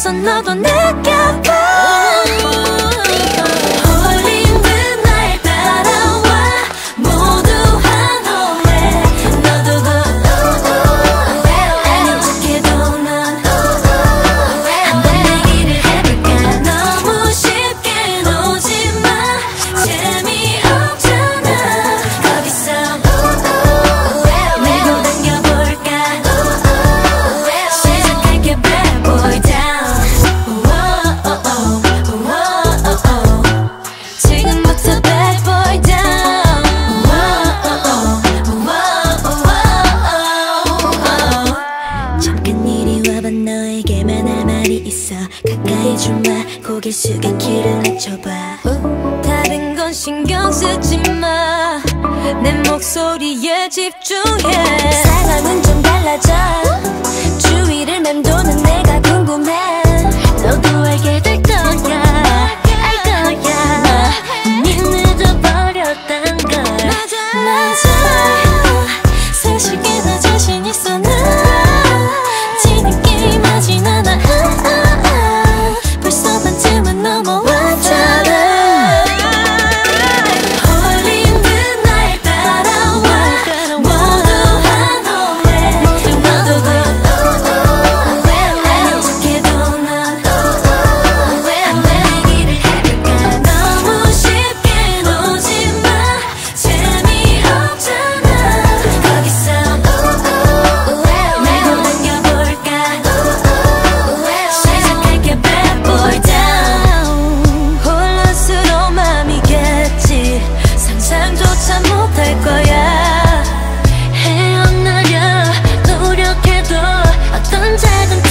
있어 너도 느껴봐. 너에게만 할 말이 있어. 가까이 좀 와. 고개 숙여 귀를 낮춰봐. 다른 건 신경 쓰지 마. 내 목소리에 집중해. 상황은 좀 달라져. 주위를 맴도는 내가 궁금해. 너도 알게 될 거야. 알 거야. 이미 늦어버렸단 걸. 맞아. 사실게 나 자신 있어. 나 벌써 반쯤은 넘어왔잖아. 홀린 듯 날 따라와. 모두 한호흡에 너도 아닌 척해도 넌 내 길을 해볼까. 너무 쉽게 놓지마. 재미없잖아. 거기서 말고 당겨볼까. 혼란스러운 맘이겠지. 상상조차 못할 거야. 헤어나려 노력해도 어떤 작은